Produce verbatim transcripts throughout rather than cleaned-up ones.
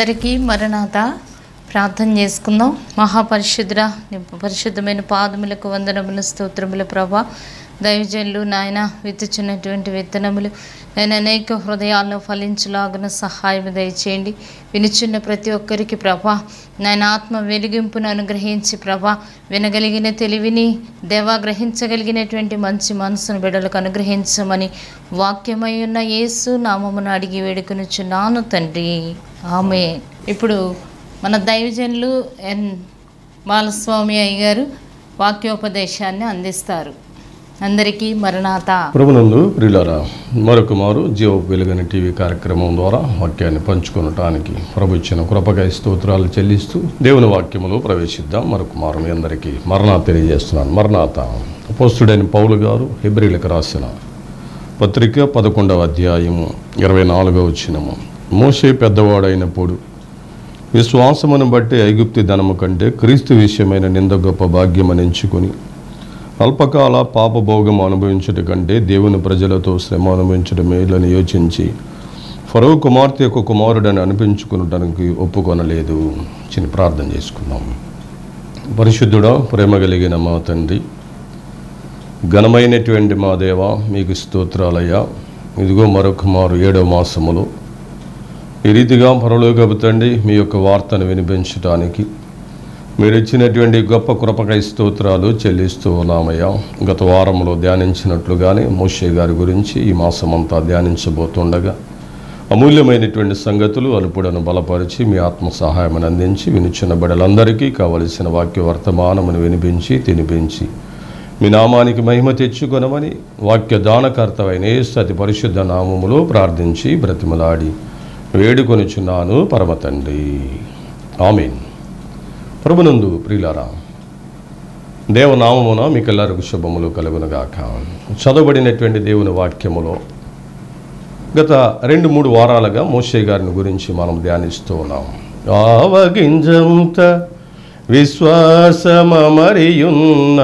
అందరికీ మరణాత ప్రార్థన చేసుకుందాం. మహాపరిశుద్ధ పరిశుద్ధమైన పాదములకు వందనములు, స్తోత్రములు ప్రభా. దైవజనులు నాయన విత్తుచున్నటువంటి విత్తనములు నేను అనేక హృదయాలను ఫలించులాగున సహాయం దయచేయండి. వినుచున్న ప్రతి ఒక్కరికి ప్రభా నాయన ఆత్మ వెలిగింపును అనుగ్రహించి ప్రభా వినగలిగిన తెలివిని దేవా గ్రహించగలిగినటువంటి మంచి మనసును బిడ్డలకు అనుగ్రహించమని వాక్యమై ఉన్న యేసు నామమును అడిగి వేడుకొనుచున్నాను తండ్రి, ఆమేన్. ఇప్పుడు మన దైవజనులు ఎన్ బాలస్వామి అయ్యగారు వాక్యోపదేశాన్ని అందిస్తారు. అందరికీ మరణాత. ప్రభునందు ప్రియులారా, మరొక మారు జీవ వెలుగని టీవీ కార్యక్రమం ద్వారా వాక్యాన్ని పంచుకొనటానికి ప్రభు ఇచ్చిన కృపకై స్తోత్రాలు చెల్లిస్తూ దేవుని వాక్యములో ప్రవేశిద్దాం. మరొక మారు మీ అందరికీ మరణాత తెలియజేస్తున్నాను. మరణాత అపోస్తుడైన పౌలు గారు హెబ్రీలకు రాసిన పత్రిక పదకొండవ అధ్యాయము ఇరవై నాలుగవ వచనము. మోషే పెద్దవాడైనప్పుడు విశ్వాసమును బట్టి ఐగుప్తి ధనము కంటే క్రీస్తు విషయమైన నింద గొప్ప భాగ్యమని ఎంచుకొని అల్పకాల పాపభోగం అనుభవించుట కంటే దేవుని ప్రజలతో శ్రమ అనుభవించడం మేలని యోచించి ఫరో కుమార్తె యొక్క కుమారుడని అనిపించుకునటానికి ఒప్పుకొనలేదు. చిన్న ప్రార్థన చేసుకుందాం. పరిశుద్ధుడా, ప్రేమ కలిగిన మా తండ్రి, ఘనమైనటువంటి మా దేవ, మీకు స్తోత్రాలయ్యా. ఇదిగో మరొక మారు ఏడవ మాసములో ఈ రీతిగా పరలోకపు తండ్రి మీ యొక్క వార్తను వినిపించడానికి మీరు ఇచ్చినటువంటి గొప్ప కృపకై స్తోత్రాలు చెల్లిస్తూ ఉన్నామయ్యా. గత వారంలో ధ్యానించినట్లుగానే మోషే గారి గురించి ఈ మాసమంతా ధ్యానించబోతుండగా అమూల్యమైనటువంటి సంగతులు అలుపుడను బలపరిచి మీ ఆత్మ సహాయమని అందించి వినిచిన బిడ్డలందరికీ కావలసిన వాక్య వర్తమానమును వినిపించి తినిపించి మీ నామానికి మహిమ తెచ్చుకొనమని వాక్య దానకర్తవైన యేసు అతి పరిశుద్ధ నామములో ప్రార్థించి బ్రతిమలాడి వేడుకొనుచున్నాను పరమ తండ్రి, ఆమేన్. ప్రభునందు ప్రియులారా, దేవనామమున మీకెల్లరికి శుభములు కలుగునుగాక. చదవబడినటువంటి దేవుని వాక్యములో గత రెండు మూడు వారాలుగా మోషే గారిని గురించి మనం ధ్యానిస్తూ ఉన్నాం. ఆవగింజంత విశ్వాసమరియున్న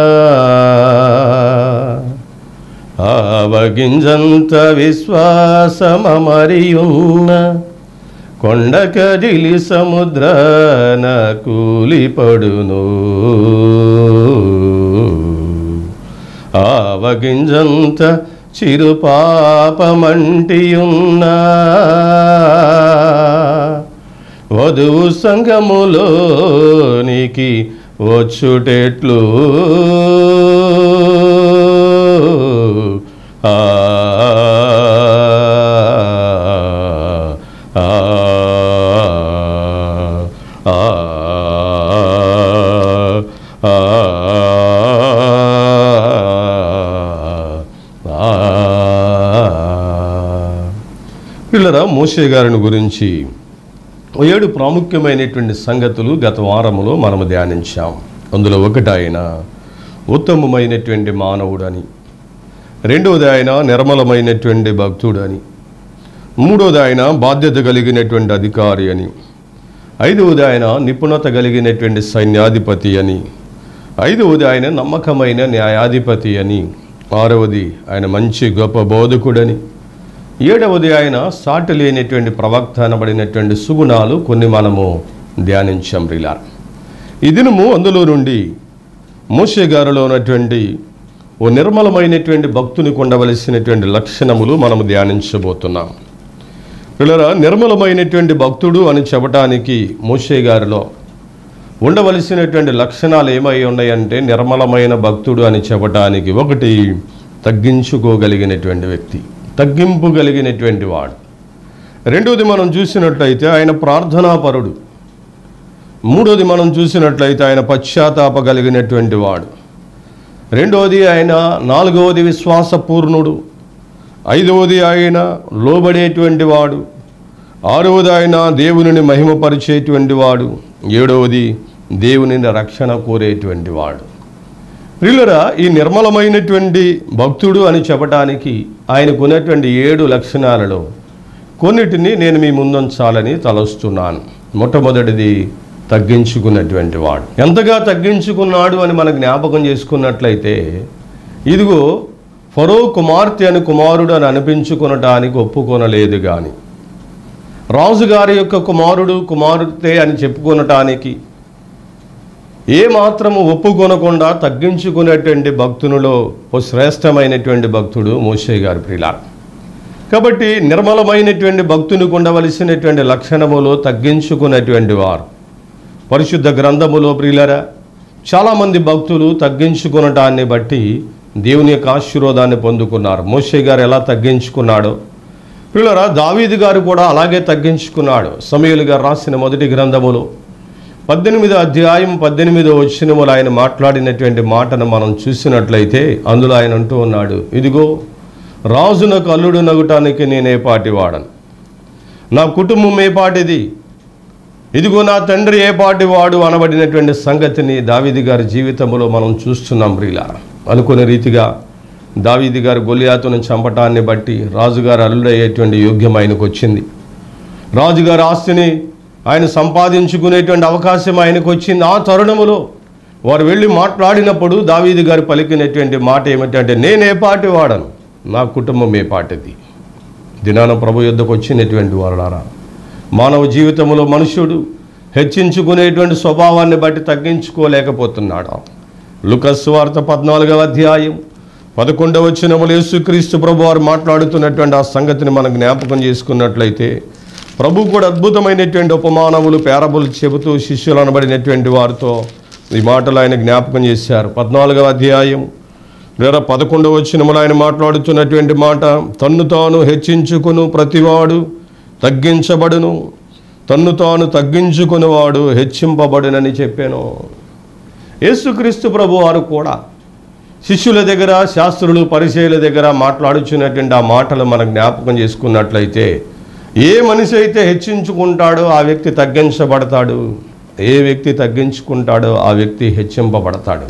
ఆవగింజంత విశ్వాసమరియున్న కొండ కదిలి సముద్రాన కూలిపడును. ఆవగింజంత చిరు పాపమంటియున్నా వధువు సంఘములోనికి వచ్చుటెట్లు ఆ పిల్లరా, మోషే గారిని గురించి ఏడు ప్రాముఖ్యమైనటువంటి సంగతులు గత వారములో మనము ధ్యానించాం. అందులో ఒకటి ఆయన ఉత్తమమైనటువంటి మానవుడని, రెండవది ఆయన నిర్మలమైనటువంటి భక్తుడని, మూడవది ఆయన బాధ్యత కలిగినటువంటి అధికారి అని, ఐదవది ఆయన నిపుణత కలిగినటువంటి సైన్యాధిపతి అని, ఐదవది ఆయన నమ్మకమైన న్యాయాధిపతి అని, ఆరవది ఆయన మంచి గొప్ప బోధకుడని, ఏడవది ఆయన సాటి లేనటువంటి ప్రవక్త అనబడినటువంటి సుగుణాలు కొన్ని మనము ధ్యానించాం. రిలా ఈ దినము అందులో నుండి మోషే గారిలో ఉన్నటువంటి ఓ నిర్మలమైనటువంటి భక్తునికి ఉండవలసినటువంటి లక్షణములు మనము ధ్యానించబోతున్నాం. పిల్లరా, నిర్మలమైనటువంటి భక్తుడు అని చెప్పటానికి మోషే గారిలో ఉండవలసినటువంటి లక్షణాలు ఏమై ఉన్నాయంటే, నిర్మలమైన భక్తుడు అని చెప్పటానికి ఒకటి తగ్గించుకోగలిగినటువంటి వ్యక్తి, తగ్గింపు కలిగినటువంటి వాడు. రెండోది మనం చూసినట్లయితే ఆయన ప్రార్థనాపరుడు. మూడోది మనం చూసినట్లయితే ఆయన పశ్చాత్తాప కలిగినటువంటి వాడు. రెండవది ఆయన నాలుగవది విశ్వాసపూర్ణుడు. ఐదవది ఆయన లోబడేటువంటి వాడు. ఆరవది ఆయన దేవునిని మహిమపరిచేటువంటి వాడు. ఏడవది దేవునిని రక్షణ కోరేటువంటి వాడు. ప్రియులరా, ఈ నిర్మలమైనటువంటి భక్తుడు అని చెప్పడానికి ఆయనకు ఉన్నటువంటి ఏడు లక్షణాలలో కొన్నిటిని నేను మీ ముందుంచాలని తలస్తున్నాను. మొట్టమొదటిది తగ్గించుకున్నటువంటి వాడు. ఎంతగా తగ్గించుకున్నాడు అని మనం జ్ఞాపకం చేసుకున్నట్లయితే, ఇదిగో ఫరో కుమార్తె అని కుమారుడు అని అనిపించుకొనటానికి ఒప్పుకొనలేదు. కానీ రాజుగారి యొక్క కుమారుడు కుమార్తె అని చెప్పుకొనటానికి ఏమాత్రము ఒప్పుకొనకుండా తగ్గించుకునేటువంటి భక్తునిలో ఓ శ్రేష్టమైనటువంటి భక్తుడు మోషే గారి ప్రియులారా. కాబట్టి నిర్మలమైనటువంటి భక్తునికి ఉండవలసినటువంటి లక్షణములో తగ్గించుకునేటువంటి వారు పరిశుద్ధ గ్రంథములో ప్రియులారా చాలామంది భక్తులు తగ్గించుకునటాన్ని బట్టి దేవుని యొక్క ఆశీర్వాదాన్ని పొందుకున్నారు. మోషే గారు ఎలా తగ్గించుకున్నాడో ప్రియులారా దావీదు గారు కూడా అలాగే తగ్గించుకున్నాడు. సమూయేలు గారు రాసిన మొదటి గ్రంథములో పద్దెనిమిదో అధ్యాయం పద్దెనిమిదో వచనములో ఆయన మాట్లాడినటువంటి మాటను మనం చూసినట్లయితే అందులో ఆయన అంటూ ఉన్నాడు, ఇదిగో రాజునకు అల్లుడు నగుటానికి నేనే పాటివాడను, నా కుటుంబం ఏ పాటిది, ఇదిగో నా తండ్రి ఏ పాటివాడు అనబడినటువంటి సంగతిని దావీదు గారి జీవితంలో మనం చూస్తున్నాం ప్రియులారా. అనుకునే రీతిగా దావీదు గారు గొలియాతును చంపటాన్ని బట్టి రాజుగారు అల్లుడయ్యేటువంటి యోగ్యం ఆయనకు వచ్చింది. రాజుగారి ఆస్తిని ఆయన సంపాదించుకునేటువంటి అవకాశం ఆయనకు వచ్చింది. ఆ తరుణములో వారు వెళ్ళి మాట్లాడినప్పుడు దావీదు గారు పలికినటువంటి మాట ఏమిటంటే, నేనే పాటి వాడను, నా కుటుంబం ఏ పాటిది. దినాన ప్రభు యుద్ధకు వచ్చినటువంటి వారులారా, మానవ జీవితంలో మనుష్యుడు హెచ్చించుకునేటువంటి స్వభావాన్ని బట్టి తగ్గించుకోలేకపోతున్నాడు. లూకాసు సువార్త పద్నాలుగవ అధ్యాయం పదకొండవ వచనములో యేసుక్రీస్తు ప్రభు వారు మాట్లాడుతున్నటువంటి ఆ సంగతిని మనం జ్ఞాపకం చేసుకున్నట్లయితే ప్రభు కూడా అద్భుతమైనటువంటి ఉపమానములు పేరబులు చెబుతూ శిష్యులు అనబడినటువంటి వారితో ఈ మాటలు ఆయన జ్ఞాపకం చేశారు. పద్నాలుగవ అధ్యాయం లేదా పదకొండవ వచనములో ఆయన మాట్లాడుతున్నటువంటి మాట, తన్ను తాను హెచ్చించుకును ప్రతివాడు తగ్గించబడును, తన్ను తాను తగ్గించుకునేవాడు హెచ్చింపబడునని చెప్పాను. యేసుక్రీస్తు ప్రభు వారు కూడా శిష్యుల దగ్గర శాస్త్రులు పరిచయుల దగ్గర మాట్లాడుచున్నటువంటి ఆ మాటలు మనం జ్ఞాపకం చేసుకున్నట్లయితే ఏ మనిషి అయితే హెచ్చించుకుంటాడో ఆ వ్యక్తి తగ్గించబడతాడు, ఏ వ్యక్తి తగ్గించుకుంటాడో ఆ వ్యక్తి హెచ్చింపబడతాడు.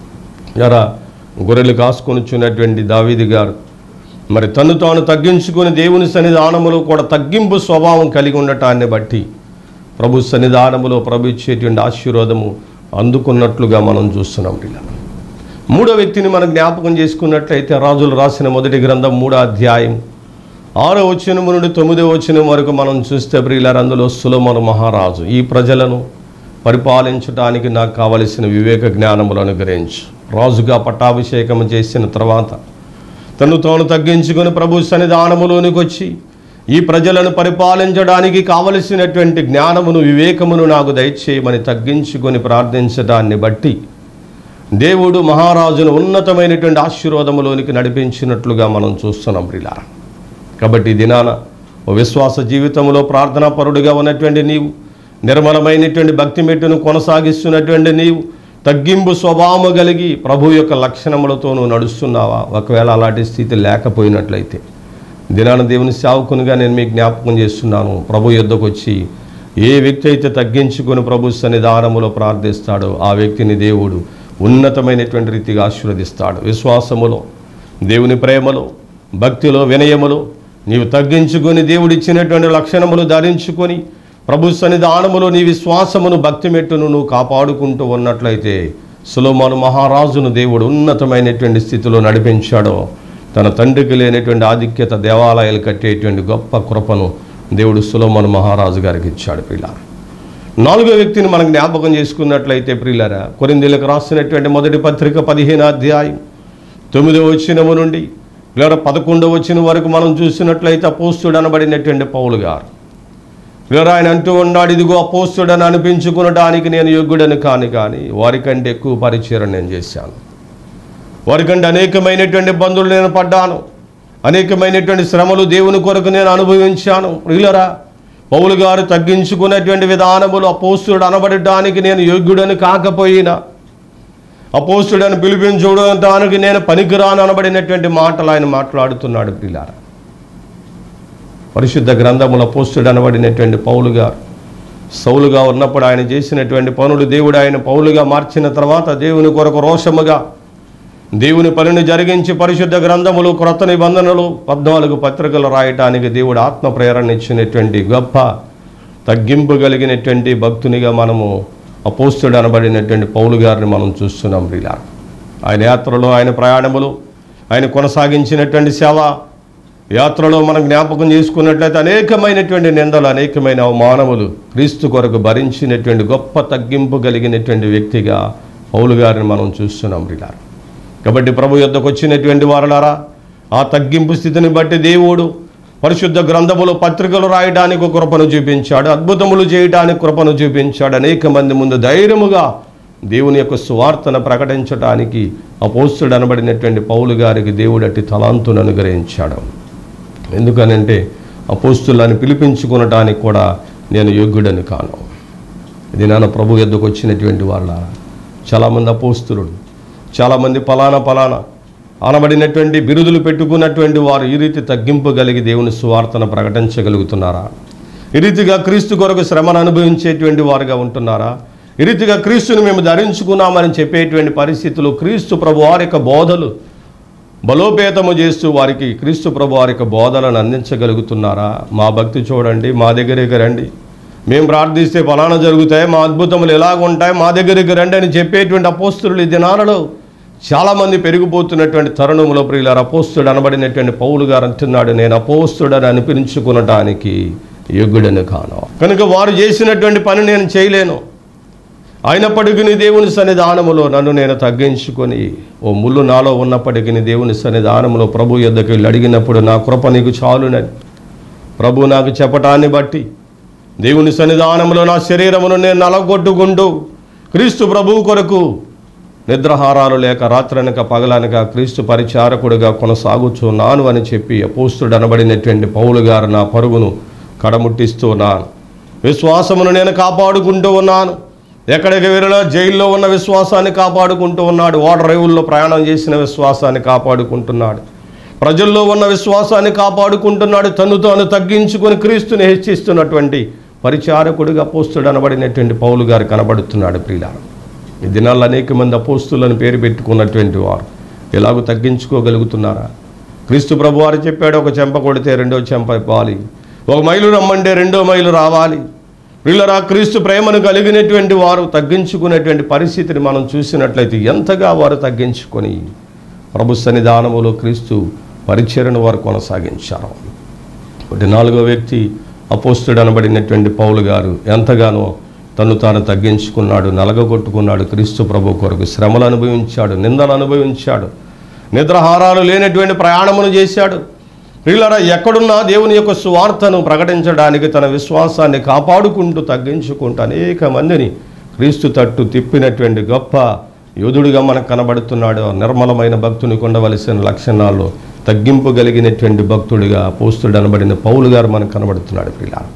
జరా గొర్రెలు కాసుకొనిచున్నటువంటి దావీదు గారు మరి తను తాను తగ్గించుకొని దేవుని సన్నిధానములో కూడా తగ్గింపు స్వభావం కలిగి ఉండటాన్ని బట్టి ప్రభు సన్నిధానములో ప్రభు ఇచ్చేటువంటి ఆశీర్వాదము అందుకున్నట్లుగా మనం చూస్తున్నాం. ఇలా మూడో వ్యక్తిని మనం జ్ఞాపకం చేసుకున్నట్లయితే రాజులు రాసిన మొదటి గ్రంథం మూడో అధ్యాయం ఆరో వచనము నుండి తొమ్మిదో వచనం వరకు మనం చూస్తే ప్రియులారా, అందులో సొలొమోను మహారాజు, ఈ ప్రజలను పరిపాలించడానికి నాకు కావలసిన వివేక జ్ఞానములను అనుగ్రహించు. రాజుగా పట్టాభిషేకం చేసిన తర్వాత తను తాను తగ్గించుకొని ప్రభు సన్నిధానములోనికి వచ్చి ఈ ప్రజలను పరిపాలించడానికి కావలసినటువంటి జ్ఞానమును వివేకమును నాకు దయచేయమని తగ్గించుకొని ప్రార్థించడాన్ని బట్టి దేవుడు మహారాజును ఉన్నతమైనటువంటి ఆశీర్వాదములోనికి నడిపించినట్లుగా మనం చూస్తున్నాం ప్రియులారా. కాబట్టి దినాన ఓ విశ్వాస జీవితంలో ప్రార్థనాపరుడిగా ఉన్నటువంటి నీవు, నిర్మలమైనటువంటి భక్తి మెట్టును కొనసాగిస్తున్నటువంటి నీవు తగ్గింపు స్వభావము కలిగి ప్రభు యొక్క లక్షణములతో నువ్వు నడుస్తున్నావా? ఒకవేళ అలాంటి స్థితి లేకపోయినట్లయితే దినాన దేవుని సేవకునిగా నేను మీకు జ్ఞాపకం చేస్తున్నాను, ప్రభు యుద్ధకు వచ్చి ఏ వ్యక్తి అయితే తగ్గించుకొని ప్రభు సన్నిధానములో ప్రార్థిస్తాడో ఆ వ్యక్తిని దేవుడు ఉన్నతమైనటువంటి రీతిగా ఆశీర్వదిస్తాడు. విశ్వాసములో, దేవుని ప్రేమలో, భక్తిలో, వినయములో నీవు తగ్గించుకొని దేవుడిచ్చినటువంటి లక్షణములు ధరించుకొని ప్రభు సన్నిధానములో నీ విశ్వాసమును భక్తి మెట్టును నువ్వు కాపాడుకుంటూ ఉన్నట్లయితే సొలొమోను మహారాజును దేవుడు ఉన్నతమైనటువంటి స్థితిలో నడిపించాడో తన తండ్రికి లేనటువంటి ఆధిక్యత దేవాలయాలు కట్టేటువంటి గొప్ప కృపను దేవుడు సొలొమోను మహారాజు గారికి ఇచ్చాడు. ప్రియులారా, నాలుగో వ్యక్తిని మనం జ్ఞాపకం చేసుకున్నట్లయితే ప్రియులారా, కొరింథీయులకు రాసినటువంటి మొదటి పత్రిక పదిహేను అధ్యాయం తొమ్మిదవ వచనము నుండి లేదా పదకొండవ వచనం వరకు మనం చూసినట్లయితే అపోస్తుడు అనబడినటువంటి పౌలు గారు లేదా ఆయన అంటూ ఉన్నాడు, ఇదిగో అపోస్తుడని అనిపించుకునడానికి నేను యోగ్యుడని కాని కానీ వారికంటే ఎక్కువ పరిచయం నేను చేశాను, వారికంటే అనేకమైనటువంటి ఇబ్బందులు నేను పడ్డాను, అనేకమైనటువంటి శ్రమలు దేవుని కొరకు నేను అనుభవించాను. ప్రియులరా, పౌలు గారు తగ్గించుకునేటువంటి విధానములు అపోస్తుడు అనబడటానికి నేను యోగ్యుడని కాకపోయినా, అపోస్తుడని పిలిపించుకోవడానికి నేను పనికిరాను అనబడినటువంటి మాటలు ఆయన మాట్లాడుతున్నాడు. ప్రియులారా, పరిశుద్ధ గ్రంథముల అపోస్తుడు అనబడినటువంటి పౌలు గారు సౌలుగా ఉన్నప్పుడు ఆయన చేసినటువంటి పనులు దేవుడు ఆయన పౌలుగా మార్చిన తర్వాత దేవుని కొరకు రోషముగా దేవుని పనిని జరిగించి పరిశుద్ధ గ్రంథములు, క్రొత్త నిబంధనలు, పద్నాలుగు పత్రికలు రాయటానికి దేవుడు ఆత్మ ప్రేరణ ఇచ్చినటువంటి గొప్ప తగ్గింపు కలిగినటువంటి భక్తునిగా మనము అపోస్తుడు అనబడినటువంటి పౌలు గారిని మనం చూస్తున్నాం. ప్రియులారా, ఆయన యాత్రలో, ఆయన ప్రయాణములు, ఆయన కొనసాగించినటువంటి సేవ యాత్రలో మనం జ్ఞాపకం చేసుకున్నట్లయితే అనేకమైనటువంటి నిందలు, అనేకమైన అవమానములు క్రీస్తు కొరకు భరించినటువంటి గొప్ప తగ్గింపు కలిగినటువంటి వ్యక్తిగా పౌలు గారిని మనం చూస్తున్నాం ప్రియులారా. కాబట్టి ప్రభు యొద్దకు వచ్చినటువంటి వారలారా, ఆ తగ్గింపు స్థితిని బట్టి దేవుడు పరిశుద్ధ గ్రంథములో పత్రికలు రాయడానికి కృపను చూపించాడు, అద్భుతములు చేయడానికి కృపను చూపించాడు. అనేక మంది ముందు ధైర్యముగా దేవుని యొక్క సువార్తను ప్రకటించడానికి అపోస్తుడు అనబడినటువంటి పౌలు గారికి దేవుడు అట్టి తలాంతును అనుగ్రహించాడు. ఎందుకనంటే అపోస్తులను పిలిపించుకునటానికి కూడా నేను యోగ్యుడని కాను. ఇది నాన్న ప్రభు యొద్దకు వచ్చినటువంటి వాళ్ళ చాలామంది అపోస్తులు, చాలామంది పలానా పలానా అనబడినటువంటి బిరుదులు పెట్టుకున్నటువంటి వారు ఈ రీతి తగ్గింపు కలిగి దేవుని సువార్తను ప్రకటించగలుగుతున్నారా? ఈ రీతిగా క్రీస్తు కొరకు శ్రమను అనుభవించేటువంటి వారుగా ఉంటున్నారా? ఈ రీతిగా క్రీస్తుని మేము ధరించుకున్నామని చెప్పేటువంటి పరిస్థితులు క్రీస్తు ప్రభు వారి యొక్క బోధలు బలోపేతము చేస్తూ వారికి క్రీస్తు ప్రభు వారి యొక్క బోధలను అందించగలుగుతున్నారా? మా భక్తి చూడండి, మా దగ్గరికి రండి, మేము ప్రార్థిస్తే ఫలానా జరుగుతాయి, మా అద్భుతములు ఎలాగ ఉంటాయి, మా దగ్గరికి రండి అని చెప్పేటువంటి అపోస్తులు ఈ దినాలలో చాలామంది పెరిగిపోతున్నటువంటి తరుణంలో ప్రియులారా, అపోస్తుడు అనబడినటువంటి పౌలు గారు అంటున్నాడు, నేను అపోస్తుడని అనిపించుకునటానికి యోగ్యుడని కాను. కనుక వారు చేసినటువంటి పని నేను చేయలేను. అయినప్పటికీ దేవుని సన్నిధానములో నన్ను నేను తగ్గించుకొని, ఓ ముళ్ళు నాలో ఉన్నప్పటికీ దేవుని సన్నిధానములో ప్రభు యొద్దకు వెళ్ళి అడిగినప్పుడు నా కృప నీకు చాలునని ప్రభు నాకు చెప్పటాన్ని బట్టి దేవుని సన్నిధానములో నా శరీరమును నేను నలగొట్టుకుంటూ క్రీస్తు ప్రభువు కొరకు నిద్రహారాలు లేక రాత్రనక పగలనక క్రీస్తు పరిచారకుడిగా కొనసాగుచున్నాను అని చెప్పి అపోస్తుడు అనబడినటువంటి పౌలు గారు నా పరుగును కడముట్టిస్తూ ఉన్నాను. విశ్వాసమును నేను కాపాడుకుంటూ ఉన్నాను. ఎక్కడికి వెళ్ళినా జైల్లో ఉన్న విశ్వాసాన్ని కాపాడుకుంటూ ఉన్నాడు. ఓడర్ రేవుల్లో ప్రయాణం చేసిన విశ్వాసాన్ని కాపాడుకుంటున్నాడు. ప్రజల్లో ఉన్న విశ్వాసాన్ని కాపాడుకుంటున్నాడు. తను తాను తగ్గించుకొని క్రీస్తుని హెచ్చిస్తున్నటువంటి పరిచారకుడిగా అపోస్తుడు అనబడినటువంటి పౌలు గారు కనబడుతున్నాడు. ప్రియులారా, ఈ దినాల్లో అనేక మంది అపోస్తులను పేరు పెట్టుకున్నటువంటి వారు ఎలాగో తగ్గించుకోగలుగుతున్నారా? క్రీస్తు ప్రభు వారు చెప్పాడు, ఒక చెంప కొడితే రెండో చెంప ఇవ్వాలి, ఒక మైలు రమ్మంటే రెండో మైలు రావాలి. ప్రియులారా, క్రీస్తు ప్రేమను కలిగినటువంటి వారు తగ్గించుకునేటువంటి పరిస్థితిని మనం చూసినట్లయితే ఎంతగా వారు తగ్గించుకొని ప్రభు సన్నిధానములో క్రీస్తు పరిచర్యను వారు కొనసాగించారు. ఒకటి నాలుగో వ్యక్తి అపోస్తుడు అనబడినటువంటి పౌలు గారు ఎంతగానో తను తాను తగ్గించుకున్నాడు, నలగొట్టుకున్నాడు. క్రీస్తు ప్రభు కొరకు శ్రమలు అనుభవించాడు, నిందలు అనుభవించాడు, నిద్రాహారాలు లేనటువంటి ప్రయాణమును చేశాడు. ప్రియులారా, ఎక్కడున్నా దేవుని యొక్క సువార్తను ప్రకటించడానికి తన విశ్వాసాన్ని కాపాడుకుంటూ తగ్గించుకుంటూ అనేక మందిని క్రీస్తు తట్టు తిప్పినటువంటి గొప్ప యోధుడిగా మనకు కనబడుతున్నాడు. నిర్మలమైన భక్తుని ఉండవలసిన లక్షణాల్లో తగ్గింపు కలిగినటువంటి భక్తుడిగా అపోస్తుడు అనబడిన పౌలు గారు మనకు కనబడుతున్నాడు. ప్రియులారా,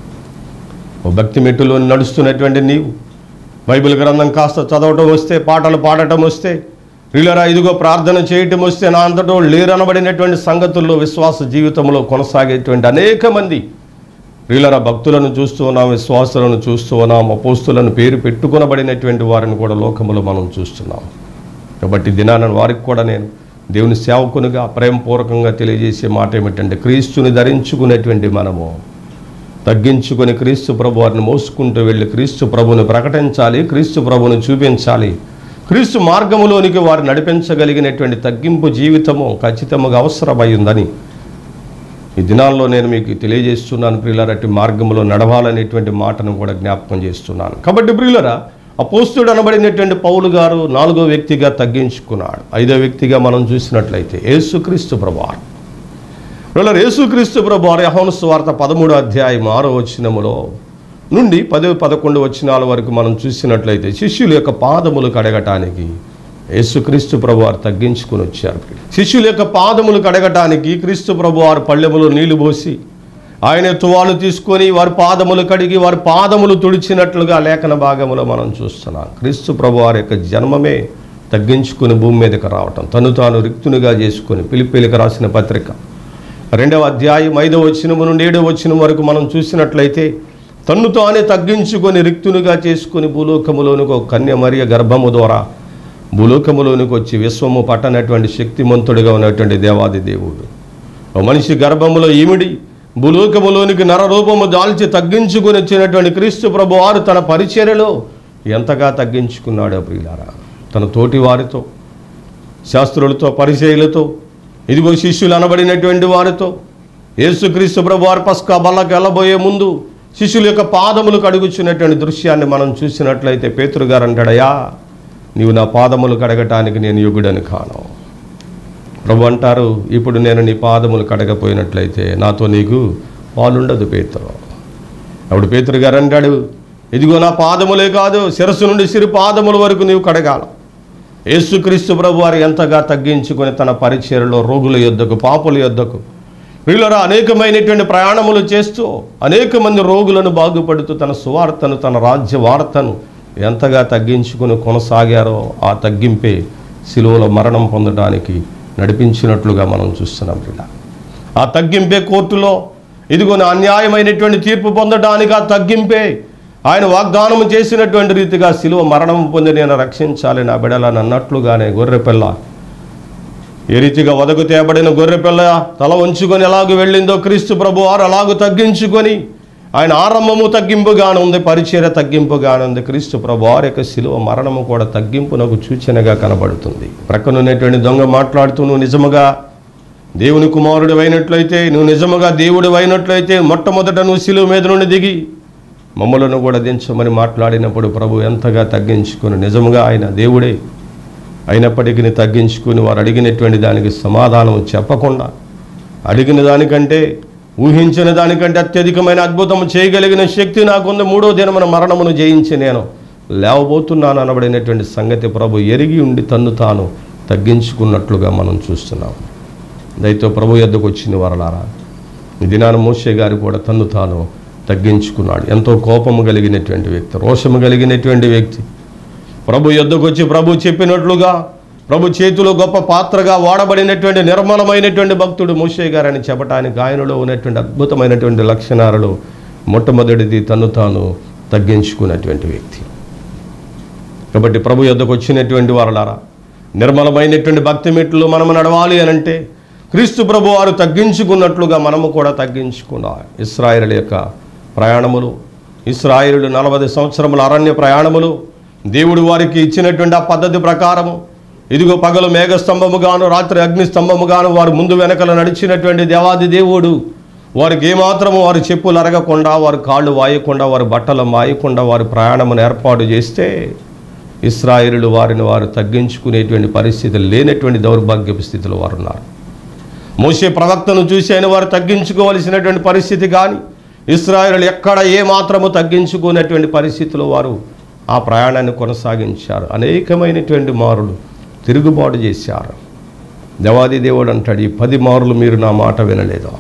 ఓ భక్తి మెట్టులో నడుస్తున్నటువంటి నీవు బైబిల్ గ్రంథం కాస్త చదవటం వస్తే, పాటలు పాడటం వస్తే, ప్రియులారా ఇదిగో ప్రార్థన చేయటం వస్తే, నా అంతటో లేరనబడినటువంటి సంగతుల్లో విశ్వాస జీవితంలో కొనసాగేటువంటి అనేక మంది ప్రియులారా భక్తులను చూస్తూ ఉన్నాం, విశ్వాసులను చూస్తూ ఉన్నాం, అపోస్తులను పేరు పెట్టుకునబడినటువంటి వారిని కూడా లోకములో మనం చూస్తున్నాం. కాబట్టి దినాన వారికి కూడా నేను దేవుని సేవకునిగా ప్రేమపూర్వకంగా తెలియజేసే మాట ఏమిటంటే, క్రీస్తుని ధరించుకునేటువంటి మనము తగ్గించుకొని క్రీస్తు ప్రభు వారిని మోసుకుంటూ వెళ్ళి క్రీస్తు ప్రభుని ప్రకటించాలి, క్రీస్తు ప్రభుని చూపించాలి. క్రీస్తు మార్గములోనికి వారు నడిపించగలిగినటువంటి తగ్గింపు జీవితము ఖచ్చితంగా అవసరమైందని ఈ దినాల్లో నేను మీకు తెలియజేస్తున్నాను. ప్రియులారా, అట్టి మార్గంలో నడవాలనేటువంటి మాటను కూడా జ్ఞాపకం చేస్తున్నాను. కాబట్టి ప్రియులారా, అపోస్తుడు అనబడినటువంటి పౌలు గారు నాలుగో వ్యక్తిగా తగ్గించుకున్నాడు. ఐదో వ్యక్తిగా మనం చూసినట్లయితే యేసుక్రీస్తు ప్రభువారు. ప్రియులారా, యేసుక్రీస్తు ప్రభువారు యోహాను సువార్త పదమూడో అధ్యాయం ఆరో వచనములో నుండి పదో పదకొండు వచనాల వరకు మనం చూసినట్లయితే శిష్యుల యొక్క పాదములు కడగటానికి యేసుక్రీస్తు ప్రభువారు తగ్గించుకుని వచ్చారు. శిష్యుల యొక్క పాదములు కడగటానికి క్రీస్తు ప్రభువారు పళ్ళెములో నీళ్లు పోసి ఆయన తువాలు తీసుకొని వారి పాదములు కడిగి వారి పాదములు తుడిచినట్లుగా లేఖన భాగములో మనం చూస్తున్నాం. క్రీస్తు ప్రభువారి యొక్క జన్మమే తగ్గించుకుని భూమి మీదకి రావటం, తను తాను రిక్తునిగా చేసుకుని పిలిపిలికి రాసిన పత్రిక రెండవ అధ్యాయం ఐదవ వచనము నుండి ఏడవ వచనం వరకు మనం చూసినట్లయితే తన్ను తానే తగ్గించుకొని రిక్తునిగా చేసుకుని భూలోకములోనికి ఒక కన్య మరియ గర్భము ద్వారా భూలోకములోనికి వచ్చి విశ్వము పట్టనటువంటి శక్తిమంతుడిగా ఉన్నటువంటి దేవాది దేవుడు ఓ మనిషి గర్భములో ఈమిడి భూలోకములోనికి నరరూపము దాల్చి తగ్గించుకుని వచ్చినటువంటి క్రీస్తు ప్రభువారు తన పరిచర్యలో ఎంతగా తగ్గించుకున్నాడో ప్రియులారా. తన తోటి వారితో, శాస్త్రులతో, పరిచయులతో, ఇదిగో శిష్యులు అనబడినటువంటి వారితో యేసుక్రీస్తు ప్రభువారు పస్కా బల్లకి వెళ్ళబోయే ముందు శిష్యుల యొక్క పాదములు కడుగుచున్నటువంటి దృశ్యాన్ని మనం చూసినట్లయితే పేతురు గారు అంటాడయ్యా, నీవు నా పాదములు కడగటానికి నేను యోగ్యుడని కాను. ప్రభు అంటారు, ఇప్పుడు నేను నీ పాదములు కడగపోయినట్లయితే నాతో నీకు పాలుండదు పేతురు. అప్పుడు పేతురు గారు అంటాడు, ఇదిగో నా పాదములే కాదు, శిరస్సు నుండి సిరి పాదముల వరకు నీవు కడగాల. యేసుక్రీస్తు ప్రభు వారు ఎంతగా తగ్గించుకొని తన పరిచర్యలో రోగుల యొద్దకు, పాపుల యొద్దకు, వీళ్ళరా అనేకమైనటువంటి ప్రయాణములు చేస్తూ అనేక మంది రోగులను బాగుపడుతూ తన సువార్తను, తన రాజ్య వార్తను ఎంతగా తగ్గించుకొని కొనసాగారో ఆ తగ్గింపే శిలువలో మరణం పొందడానికి నడిపించినట్లుగా మనం చూస్తున్నాం. ఇలా ఆ తగ్గింపే కోర్టులో ఇదిగో అన్యాయమైనటువంటి తీర్పు పొందడానికి ఆ తగ్గింపే ఆయన వాగ్దానం చేసినటువంటి రీతిగా శిలువ మరణం పొంది నేను రక్షించాలి నా బిడ్డలని అన్నట్లుగానే గొర్రెపిల్ల ఏ రీతిగా వదకు తేబడిన గొర్రెపిల్ల తల ఉంచుకొని ఎలాగూ వెళ్ళిందో క్రీస్తు ప్రభు వారు అలాగూ తగ్గించుకొని ఆయన ఆరంభము తగ్గింపుగానే ఉంది, పరిచర్య తగ్గింపుగానే ఉంది. క్రీస్తు ప్రభు వారి యొక్క శిలువ మరణము కూడా తగ్గింపునకు సూచనగా కనబడుతుంది. ప్రక్కనున్నటువంటి దొంగ మాట్లాడుతూ, నువ్వు నిజముగా దేవుని కుమారుడు అయినట్లయితే, నువ్వు నిజముగా దేవుడు అయినట్లయితే మొట్టమొదట నువ్వు శిలువ మీద నుండి దిగి మమ్మలను కూడా దించమని మాట్లాడినప్పుడు ప్రభు ఎంతగా తగ్గించుకొని నిజముగా ఆయన దేవుడే అయినప్పటికీ తగ్గించుకుని వారు అడిగినటువంటి దానికి సమాధానం చెప్పకుండా, అడిగిన దానికంటే ఊహించిన దానికంటే అత్యధికమైన అద్భుతం చేయగలిగిన శక్తి నాకుంది, మూడో దినమున మరణమును జయించి నేను లేవబోతున్నాను అనబడినటువంటి సంగతి ప్రభు ఎరిగి ఉండి తన్ను తాను తగ్గించుకున్నట్లుగా మనం చూస్తున్నాం. దయతో ప్రభు యొద్దకు వచ్చిన వారలారా, ఈ దినాన మోషే గారు కూడా తన్ను తాను తగ్గించుకున్నాడు. ఎంతో కోపము కలిగినటువంటి వ్యక్తి, రోషము కలిగినటువంటి వ్యక్తి ప్రభు యొద్దకు వచ్చి ప్రభు చెప్పినట్లుగా ప్రభు చేతిలో గొప్ప పాత్రగా వాడబడినటువంటి నిర్మలమైనటువంటి భక్తుడు మోషే గారని చెప్పడానికి ఆయనలో ఉన్నటువంటి అద్భుతమైనటువంటి లక్షణాలలో మొట్టమొదటిది తను తాను తగ్గించుకున్నటువంటి వ్యక్తి. కాబట్టి ప్రభు యొద్దకు వచ్చినటువంటి వారలారా, నిర్మలమైనటువంటి భక్తి మెట్లు మనము నడవాలి అనంటే క్రీస్తు ప్రభు వారు తగ్గించుకున్నట్లుగా మనము కూడా తగ్గించుకున్నాం. ఇశ్రాయేలు యొక్క ప్రయాణములు, ఇశ్రాయేలు నలభై సంవత్సరముల అరణ్య ప్రయాణములు దేవుడు వారికి ఇచ్చినటువంటి ఆ పద్ధతి ప్రకారము ఇదిగో పగలు మేఘస్తంభముగాను రాత్రి అగ్నిస్తంభముగాను వారు ముందు వెనకలు నడిచినటువంటి దేవాది దేవుడు వారికి ఏమాత్రము వారి చెప్పులు అరగకుండా, వారి కాళ్ళు వాయకుండా, వారి బట్టలు మాయకుండా వారి ప్రయాణమును ఏర్పాటు చేస్తే ఇశ్రాయేలు వారిని వారు తగ్గించుకునేటువంటి పరిస్థితి లేనటువంటి దౌర్భాగ్యపు స్థితిలో వారు ఉన్నారు. మోషే ప్రవక్తను చూసి అయిన వారు తగ్గించుకోవలసినటువంటి పరిస్థితి కానీ ఇశ్రాయేలు ఎక్కడ ఏమాత్రము తగ్గించుకునేటువంటి పరిస్థితిలో వారు ఆ ప్రయాణాన్ని కొనసాగించారు. అనేకమైనటువంటి మారులు తిరుగుబాటు చేశారు. దేవాది దేవుడు అంటాడు, ఈ పది మారులు మీరు నా మాట వినలేదా?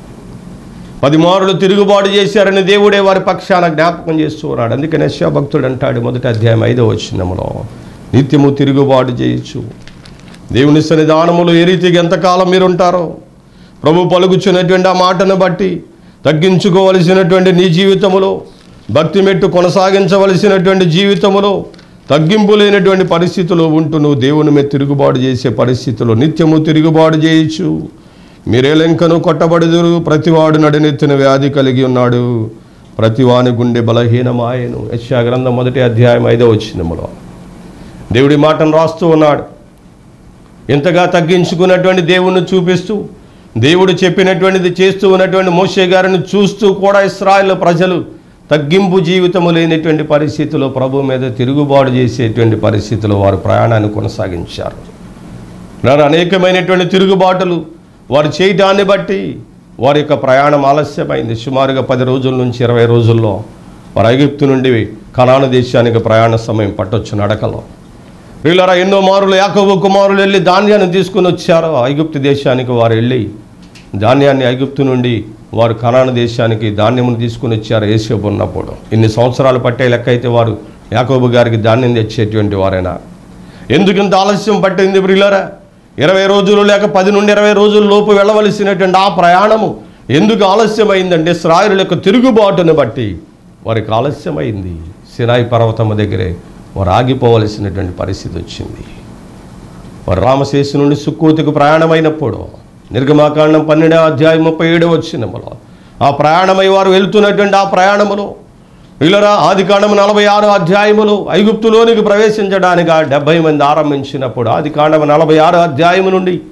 పది మారులు తిరుగుబాటు చేశారని దేవుడే వారి పక్షాన జ్ఞాపకం చేస్తూ ఉన్నాడు. అందుకని యెషయా భక్తుడు అంటాడు మొదటి అధ్యాయం ఐదవ వచనములో, నిత్యము తిరుగుబాటు చేయొచ్చు దేవుని సన్నిధానములో ఏ రీతిగా ఎంతకాలం మీరు ఉంటారో ప్రభు పలుకుచున్నటువంటి ఆ మాటను బట్టి తగ్గించుకోవలసినటువంటి నీ జీవితములో, భక్తి మెట్టు కొనసాగించవలసినటువంటి జీవితములో తగ్గింపు లేనటువంటి పరిస్థితుల్లో ఉంటూ నువ్వు దేవుని మీద తిరుగుబాటు చేసే పరిస్థితుల్లో నిత్యము తిరుగుబాటు చేయొచ్చు. మీరేలెంకను కొట్టబడుదురు, ప్రతివాడు నడినెత్తిన వ్యాధి కలిగి ఉన్నాడు, ప్రతివాని గుండె బలహీనమాయను. యెషయా గ్రంథం మొదటి అధ్యాయం ఐదవ వచనములో దేవుడి మాటను రాస్తూ ఉన్నాడు. ఎంతగా తగ్గించుకున్నటువంటి దేవుణ్ణి చూపిస్తూ దేవుడు చెప్పినటువంటిది చేస్తూ ఉన్నటువంటి మోషే గారిని చూస్తూ కూడా ఇశ్రాయేలు ప్రజలు తగ్గింపు జీవితము లేనటువంటి పరిస్థితిలో ప్రభు మీద తిరుగుబాటు చేసేటువంటి పరిస్థితిలో వారు ప్రయాణాన్ని కొనసాగించారు. అనేకమైనటువంటి తిరుగుబాటులు వారు చేయడాన్ని బట్టి వారి యొక్క ప్రయాణం ఆలస్యమైంది. సుమారుగా పది రోజుల నుంచి ఇరవై రోజుల్లో వారు ఐగుప్తు నుండి కనాను దేశానికి ప్రయాణ సమయం పట్టొచ్చు నడకలో. వీళ్ళరా ఎన్నో మారులు యాకోబు కుమారులు వెళ్ళి ధాన్యాన్ని తీసుకుని వచ్చారు. ఐగుప్తు దేశానికి వారు వెళ్ళి ధాన్యాన్ని ఐగుప్తు నుండి వారు కనాను దేశానికి ధాన్యమును తీసుకుని వచ్చారు. యేసేపు ఉన్నప్పుడు ఇన్ని సంవత్సరాలు పట్టే లెక్క అయితే వారు యాకోబు గారికి ధాన్యం తెచ్చేటువంటి వారైనా ఎందుకు ఇంత ఆలస్యం పట్టింది ప్రియులారా? ఇరవై రోజులు లేక పది నుండి ఇరవై రోజుల లోపు వెళ్ళవలసినటువంటి ఆ ప్రయాణము ఎందుకు ఆలస్యమైందంటే ఇశ్రాయేలు యొక్క తిరుగుబాటును బట్టి వారికి ఆలస్యమైంది. సినాయి పర్వతము దగ్గరే వారు ఆగిపోవలసినటువంటి పరిస్థితి వచ్చింది. వారు రామశేషు నుండి సుక్కోతుకు ప్రయాణమైనప్పుడు నిర్గమాకాండం పన్నెండవ అధ్యాయం ముప్పై ఏడవ వచనములో ఆ ప్రయాణమై వారు వెళ్తున్నటువంటి ఆ ప్రయాణములో వీళ్ళరా ఆది కాండము నలభై ఆరు అధ్యాయములు ఐగుప్తులోనికి ప్రవేశించడానికి ఆ డెబ్బై మంది ఆరంభించినప్పుడు ఆది కాండము నలభై ఆరు అధ్యాయము నుండి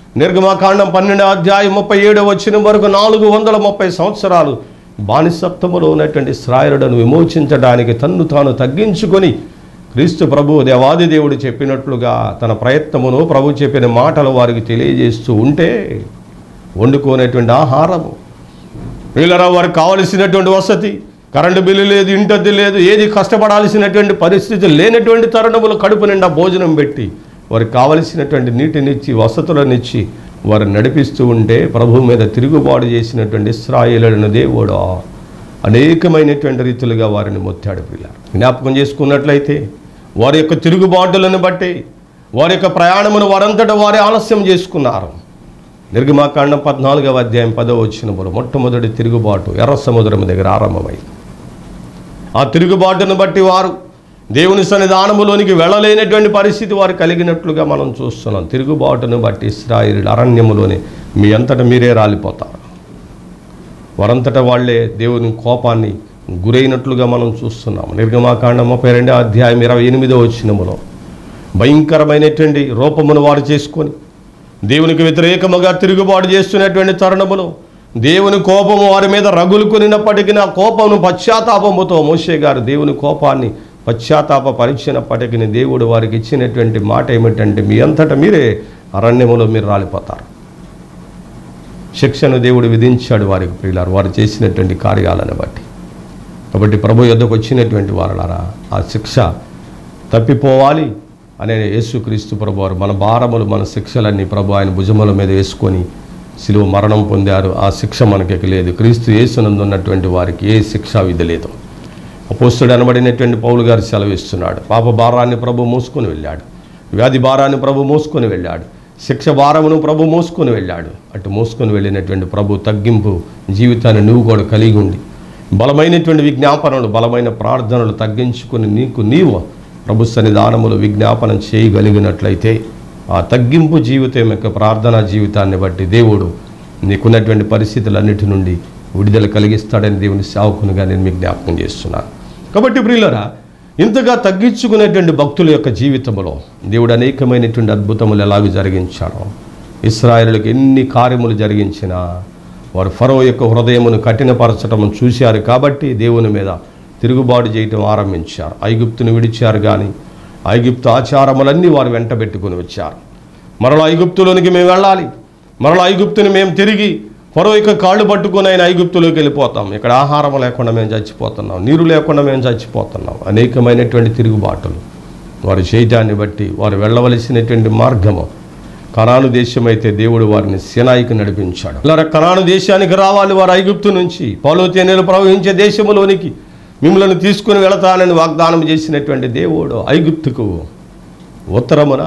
నిర్గమకాండం పన్నెండో అధ్యాయం ముప్పై ఏడో వచ్చిన వరకు నాలుగు వందల ముప్పై సంవత్సరాలు బానిసత్వములో ఉన్నటువంటి ఇశ్రాయేలులను విమోచించడానికి తన్ను తాను తగ్గించుకొని క్రీస్తు ప్రభువు దేవాది దేవుడు చెప్పినట్లుగా తన ప్రయత్నమును ప్రభు చెప్పిన మాటలు వారికి తెలియజేస్తూ ఉంటే వండుకునేటువంటి ఆహారము, వీళ్ళరా వారికి కావలసినటువంటి వసతి, కరెంటు బిల్లు లేదు, ఇంటద్దు లేదు, ఏది కష్టపడాల్సినటువంటి పరిస్థితి లేనటువంటి తరుణములు కడుపు నిండా భోజనం పెట్టి వారికి కావలసినటువంటి నీటినిచ్చి వసతులనిచ్చి వారు నడిపిస్తూ ఉంటే ప్రభు మీద తిరుగుబాటు చేసినటువంటి ఇశ్రాయేలులను దేవుడు అనేకమైనటువంటి రీతులుగా వారిని మొత్తాడు. పిల్లలు జ్ఞాపకం చేసుకున్నట్లయితే వారి యొక్క తిరుగుబాటులను బట్టి వారి యొక్క ప్రయాణమును వారంతటా వారే ఆలస్యం చేసుకున్నారు. నిర్గమాకాండం పద్నాలుగవ అధ్యాయం పదవ వచనములో మొట్టమొదటి తిరుగుబాటు ఎర్ర సముద్రం దగ్గర ఆరంభమై ఆ తిరుగుబాటును బట్టి వారు దేవుని సన్నిధానములోనికి వెళ్ళలేనటువంటి పరిస్థితి వారు కలిగినట్లుగా మనం చూస్తున్నాం. తిరుగుబాటును బట్టి ఇశ్రాయేలు అరణ్యములోనే మీ అంతటా మీరే రాలిపోతారు. వారంతటా వాళ్లే దేవుని కోపాన్ని గురైనట్లుగా మనం చూస్తున్నాం. నిర్గమాకాండం ముప్పై రెండో అధ్యాయం ఇరవై ఎనిమిదో వచనములో భయంకరమైనటువంటి రూపమును వారు చేసుకొని దేవునికి వ్యతిరేకముగా తిరుగుబాటు చేస్తున్నటువంటి తరుణములో దేవుని కోపము వారి మీద రగులుకొనినప్పటికీ ఆ కోపమును పశ్చాత్తాపముతో మోషే గారు దేవుని కోపాన్ని పశ్చాత్తాప పరిచినప్పటికీ దేవుడు వారికి ఇచ్చినటువంటి మాట ఏమిటంటే మీ అంతటా మీరే అరణ్యములో మీరు రాలిపోతారు. శిక్షను దేవుడు విధించాడు వారికి. ప్రియులారు వారు చేసినటువంటి కార్యాలను బట్టి. కాబట్టి ప్రభు యొద్దకు వచ్చినటువంటి వారలారా ఆ శిక్ష తప్పిపోవాలి అనే యేసుక్రీస్తు ప్రభు వారు మన భారములు మన శిక్షలన్నీ ప్రభు ఆయన భుజముల మీద వేసుకొని శిలువ మరణం పొందారు. ఆ శిక్ష మనకి లేదు. క్రీస్తు యేసునందు ఉన్నటువంటి వారికి ఏ శిక్షా విధి లేదు. అపోస్తుడు అనబడినటువంటి పౌలు గారు సెలవిస్తున్నాడు. పాప భారాన్ని ప్రభు మోసుకొని వెళ్ళాడు, వ్యాధి భారాన్ని ప్రభు మోసుకొని వెళ్ళాడు, శిక్ష భారమును ప్రభు మోసుకొని వెళ్ళాడు. అటు మోసుకొని వెళ్ళినటువంటి ప్రభు తగ్గింపు జీవితాన్ని నువ్వు కూడా కలిగి ఉండి బలమైనటువంటి విజ్ఞాపనలు బలమైన ప్రార్థనలు తగ్గించుకొని నీకు నీవు ప్రభు సన్నిధానములు విజ్ఞాపనం చేయగలిగినట్లయితే ఆ తగ్గింపు జీవితం యొక్క ప్రార్థనా జీవితాన్ని బట్టి దేవుడు నీకున్నటువంటి పరిస్థితులన్నిటి నుండి విడుదల కలిగిస్తాడని దేవుని సేవకునిగా నేను మీకు జ్ఞాపకం చేస్తున్నాను. కాబట్టి ప్రియులారా ఇంతగా తగ్గించుకునేటువంటి భక్తుల యొక్క జీవితంలో దేవుడు అనేకమైనటువంటి అద్భుతములు ఎలాగ జరిగించాడో, ఇశ్రాయేలులకు ఎన్ని కార్యములు జరిగించినా వారు ఫరో యొక్క హృదయమును కఠినపరచటము చూశారు. కాబట్టి దేవుని మీద తిరుగుబాటు చేయటం ఆరంభించారు. ఐగుప్తును విడిచారు, కానీ ఐగుప్తు ఆచారములన్నీ వారు వెంట పెట్టుకుని వచ్చారు. మరలా ఐగుప్తులోనికి మేము వెళ్ళాలి, మరలా ఐగుప్తుని మేము తిరిగి ఫరో యొక్క కాళ్ళు పట్టుకుని ఆయన ఐగుప్తులోకి వెళ్ళిపోతాం, ఇక్కడ ఆహారం లేకుండా మేము చచ్చిపోతున్నాం, నీరు లేకుండా మేము చచ్చిపోతున్నాం. అనేకమైనటువంటి తిరుగుబాటులు వారు చేయటాన్ని బట్టి వారు వెళ్ళవలసినటువంటి మార్గము కనాను దేశం అయితే దేవుడు వారిని సినాయికి నడిపించాడు. ఇలా కనాను దేశానికి రావాలి వారు ఐగుప్తు నుంచి, పాలు తేనెలు ప్రవహించే దేశములోనికి మిమ్మల్ని తీసుకుని వెళతానని వాగ్దానం చేసినటువంటి దేవుడు ఐగుప్తుకు ఉత్తరమున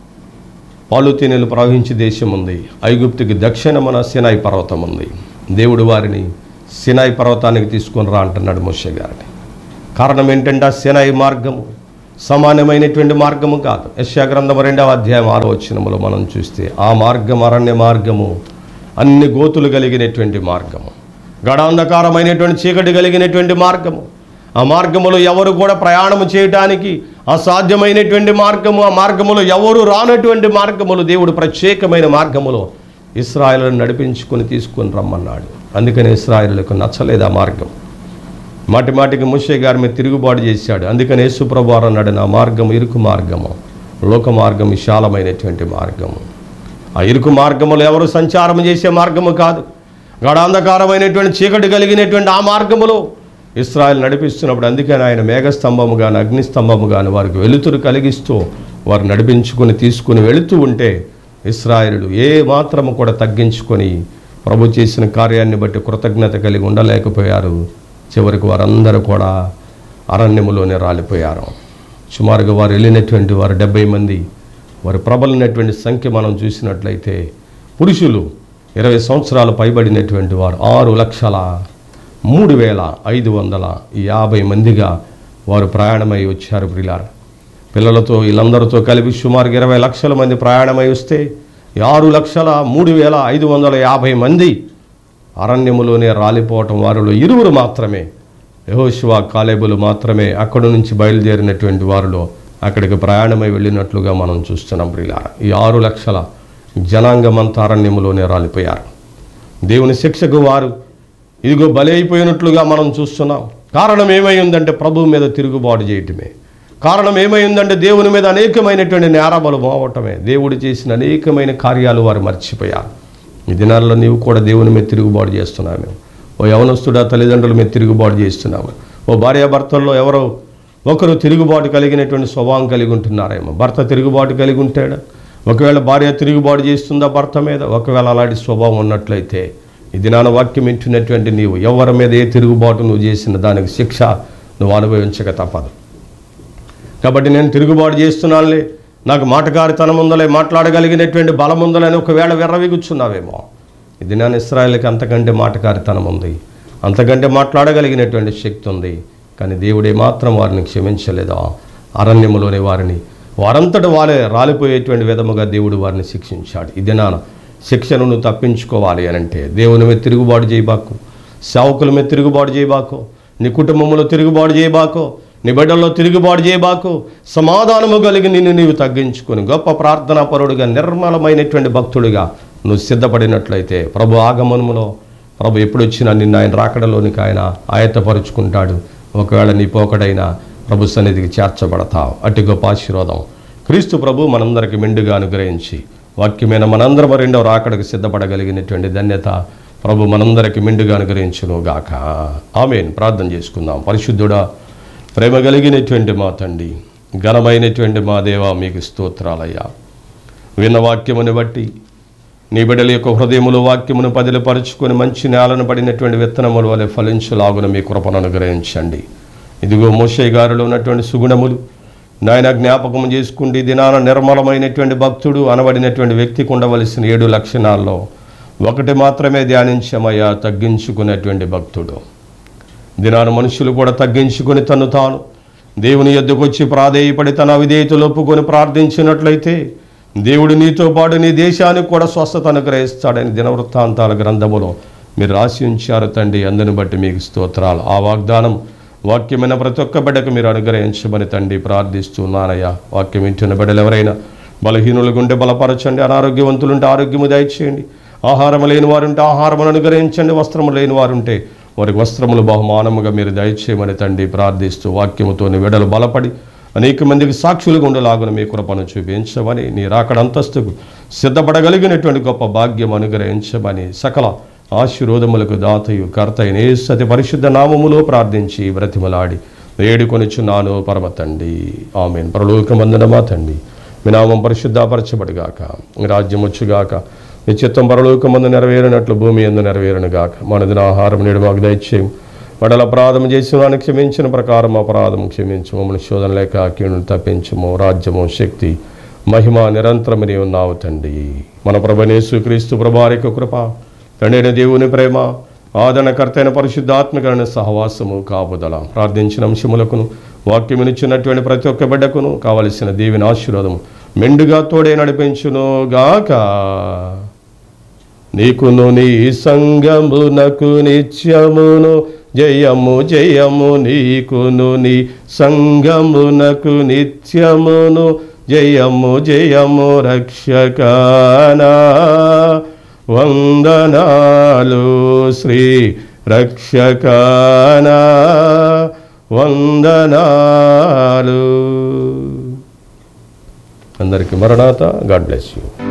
పాలు తేనెలు ప్రవహించే దేశం ఉంది, ఐగుప్తుకి దక్షిణమున సినాయి పర్వతం ఉంది. దేవుడు వారిని సినాయి పర్వతానికి తీసుకొని రా అంటున్నాడు మోషే గారిని. కారణం ఏంటంటే ఆ సినాయి మార్గము సమానమైనటువంటి మార్గము కాదు. యెషయా గ్రంథము రెండవ అధ్యాయం ఆరో వచనములో మనం చూస్తే ఆ మార్గం అరణ్య మార్గము, అన్ని గోతులు కలిగినటువంటి మార్గము, గడాంధకారమైనటువంటి చీకటి కలిగినటువంటి మార్గము. ఆ మార్గములో ఎవరు కూడా ప్రయాణము చేయటానికి అసాధ్యమైనటువంటి మార్గము, ఆ మార్గములో ఎవరు రానటువంటి మార్గములు దేవుడు ప్రత్యేకమైన మార్గములో ఇశ్రాయేలును నడిపించుకొని తీసుకొని రమ్మన్నాడు. అందుకని ఇశ్రాయేలులకు నచ్చలేదు ఆ మార్గం. మాటి మాటికి మోషే గారి మీద తిరుగుబాటు చేశాడు. అందుకని యేసు ప్రభువు అన్నాడు, నా మార్గం ఇరుకు మార్గము, లోక మార్గం విశాలమైనటువంటి మార్గము. ఆ ఇరుకు మార్గములో ఎవరు సంచారం చేసే మార్గము కాదు, గాఢాంధకారమైనటువంటి చీకటి కలిగినటువంటి ఆ మార్గములో ఇశ్రాయేలు నడిపిస్తున్నప్పుడు అందుకని ఆయన మేఘస్తంభము గాని అగ్నిస్తంభము గాని వారికి వెలుతురు కలిగిస్తూ వారు నడిపించుకొని తీసుకుని వెళుతూ ఉంటే ఇశ్రాయేలు ఏ మాత్రము కూడా తగ్గించుకొని ప్రభు చేసిన కార్యాన్ని బట్టి కృతజ్ఞత కలిగి ఉండలేకపోయారు. చివరికి వారందరూ కూడా అరణ్యములోనే రాలిపోయారు. సుమారుగా వారు వెళ్ళినటువంటి వారు డెబ్బై మంది. వారు ప్రబలినటువంటి సంఖ్య మనం చూసినట్లయితే పురుషులు ఇరవై సంవత్సరాలు పైబడినటువంటి వారు ఆరు లక్షల మూడు వేల ఐదు వందల యాభై మందిగా వారు ప్రయాణమై వచ్చారు. ప్రియులారా పిల్లలతో వీళ్ళందరితో కలిపి సుమారుగా ఇరవై లక్షల మంది ప్రయాణమై వస్తే ఆరు లక్షల మూడు వేల ఐదు వందల యాభై మంది అరణ్యములోనే రాలిపోవటం, వారిలో ఇరువురు మాత్రమే యెహోషువ కాలేబులు మాత్రమే అక్కడి నుంచి బయలుదేరినటువంటి వారిలో అక్కడికి ప్రయాణమై వెళ్ళినట్లుగా మనం చూస్తున్నాం. ప్రియులారా ఈ ఆరు లక్షల జనాంగమంతా అరణ్యములోనే రాలిపోయారు. దేవుని శిక్షకు వారు ఇదిగో బలి అయిపోయినట్లుగా మనం చూస్తున్నాం. కారణం ఏమై ఉందంటే ప్రభువు మీద తిరుగుబాటు చేయటమే. కారణం ఏమై ఉందంటే దేవుని మీద అనేకమైనటువంటి నేరాలు మోవటమే. దేవుడు చేసిన అనేకమైన కార్యాలు వారు మర్చిపోయారు. ఈ దినాల్లో నీవు కూడా దేవుని మీద తిరుగుబాటు చేస్తున్నావు. ఓ యవనస్తుడా తల్లిదండ్రుల మీద తిరుగుబాటు చేస్తున్నావు. ఓ భార్యాభర్తల్లో ఎవరో ఒకరు తిరుగుబాటు కలిగినటువంటి స్వభావం కలిగి ఉంటున్నారేమో. భర్త తిరుగుబాటు కలిగి ఉంటాడా? ఒకవేళ భార్య తిరుగుబాటు చేస్తుందా భర్త మీద? ఒకవేళ అలాంటి స్వభావం ఉన్నట్లయితే ఈ దినాన వాక్యం వింటున్నటువంటి నీవు ఎవరి మీద ఏ తిరుగుబాటు నువ్వు చేసిన దానికి శిక్ష నువ్వు అనుభవించక తప్పదు. కాబట్టి నేను తిరుగుబాటు చేస్తున్నానులే, నాకు మాటకారితనం ఉందలే, మాట్లాడగలిగినటువంటి బలం ఉందలని ఒకవేళ విర్రవిగుచ్చున్నావేమో. ఈ దినాన్ని ఇశ్రాయేలుకి అంతకంటే మాటకారితనం ఉంది, అంతకంటే మాట్లాడగలిగినటువంటి శక్తి ఉంది. కానీ దేవుడే మాత్రం వారిని క్షమించలేదా? అరణ్యములోని వారిని వారంతట వారే రాలిపోయేటువంటి విధముగా దేవుడు వారిని శిక్షించాడు. ఈ దినాన శిక్షను నువ్వు తప్పించుకోవాలి అని అంటే దేవుని మీద తిరుగుబాటు చేయబాకు, సేవకుల మీద తిరుగుబాటు చేయబాకు, నీ కుటుంబంలో తిరుగుబాటు చేయబాకు, నీ బిడ్డల్లో తిరుగుబాటు చేయబాకు. సమాధానము కలిగి నిన్ను నీవు తగ్గించుకొని గొప్ప ప్రార్థనా పరుడుగా నిర్మలమైనటువంటి భక్తుడిగా నువ్వు సిద్ధపడినట్లయితే ప్రభు ఆగమనములో ప్రభు ఎప్పుడు వచ్చినా నిన్ను ఆయన రాకడలోనికి ఆయన ఆయత్తపరుచుకుంటాడు. ఒకవేళ నీ పోకడైనా ప్రభు సన్నిధికి చేర్చబడతావు. అట్టి గొప్ప ఆశీర్వాదం క్రీస్తు ప్రభు మనందరికి మెండుగా అనుగ్రహించి వాక్యమైన మనందరం రెండవ రాకడకు సిద్ధపడగలిగినటువంటి ధన్యత ప్రభు మనందరికి మెండుగా అనుగ్రహించును గాక. ఆమేన్. ప్రార్థన చేసుకుందాం. పరిశుద్ధుడా, ప్రేమ కలిగినటువంటి మా తండ్రి, ఘనమైనటువంటి మా దేవా, మీకు స్తోత్రాలయ్యా. విన్న వాక్యమును బట్టి నీ బిడ్డల యొక్క హృదయములు వాక్యమును పదిలపరుచుకొని మంచి నేలను పడినటువంటి విత్తనముల వలె ఫలించులాగున మీ కృపను అనుగ్రహించండి. ఇదిగో మోషే గారిలో ఉన్నటువంటి సుగుణములు నాయన జ్ఞాపకం చేసుకుంటే దినాన నిర్మలమైనటువంటి భక్తుడు అనబడినటువంటి వ్యక్తికి ఉండవలసిన ఏడు లక్షణాల్లో ఒకటి మాత్రమే ధ్యానించమయ్యా, తగ్గించుకునేటువంటి భక్తుడు. దినాన మనుషులు కూడా తగ్గించుకొని తను తాను దేవుని యొద్దకు వచ్చి ప్రాధేయపడి తన అవిధేయతలు ఒప్పుకొని ప్రార్థించినట్లయితే దేవుడు నీతో పాటు నీ దేశానికి కూడా స్వస్థత అనుగ్రహిస్తాడని దినవృత్తాంతాల గ్రంథములో మీరు రాసి ఉంచారు తండ్రి. అందుని బట్టి మీకు స్తోత్రాలు. ఆ వాగ్దానం వాక్యమైన ప్రతి ఒక్క బిడ్డకు మీరు అనుగ్రహించమని తండ్రి ప్రార్థిస్తున్నానయ్యా. వాక్యం వింటున్న బిడ్డలు ఎవరైనా బలహీనులు గుండె బలపరచండి, అనారోగ్యవంతులుంటే ఆరోగ్యము దయచేయండి, ఆహారం లేని వారుంటే ఆహారమును అనుగ్రహించండి, వస్త్రము లేని వారుంటే వారికి వస్త్రములు బహుమానముగా మీరు దయచేయమని తండ్రి ప్రార్థిస్తూ వాక్యముతోని విడలు బలపడి అనేక మందికి సాక్షులుగా ఉండలాగున మీ కృపను చూపించమని, నీ రాకడ అంతస్తుకు సిద్ధపడగలిగినటువంటి గొప్ప భాగ్యం అనుగ్రహించమని సకల ఆశీర్వాదములకు దాతయు కర్తయు యేసు అతి పరిశుద్ధ నామములో ప్రార్థించి బ్రతిమలాడి వేడుకొనిచున్నాను పరమ తండ్రి. ఆమేన్. పరలోకమందున మా తండ్రి, మీ నామం పరిశుద్ధపరచబడుగాక, మీ రాజ్యం వచ్చుగాక, మీ చిత్తం పరలోకమందు నెరవేరినట్లు భూమి యందు నెరవేరునుగాక. మనదిన ఆహారం నేడు మాకు దయచేయము, వడల అపరాధం చేసిన వారిని క్షమించిన ప్రకారం అపరాధం క్షమించు, మమ్మల్ని శోధన లేక కీడును తప్పించము. రాజ్యము శక్తి మహిమ నిరంతరము నీవు ఉన్నావు తండ్రి. మన ప్రభువైన యేసుక్రీస్తు ప్రభువారి యొక్క కృప, తండ్రి దేవుని ప్రేమ, ఆదరణకర్తైన పరిశుద్ధాత్మకమైన సహవాసము కాపుదల ప్రార్థించిన అంశములకును వాక్యమునిచ్చినటువంటి ప్రతి ఒక్క బిడ్డకును కావలసిన దేవుని ఆశీర్వాదము మెండుగా తోడే నడిపించును గాక. నీకును నీ సంగమునకు నిత్యమును జయము జయము, నీకును నీ సంగమునకు నిత్యమును జయము జయము. రక్షకానా వందనాలు, శ్రీ రక్షకానా వందనాలు. అందరికీ మరణాత. God bless you.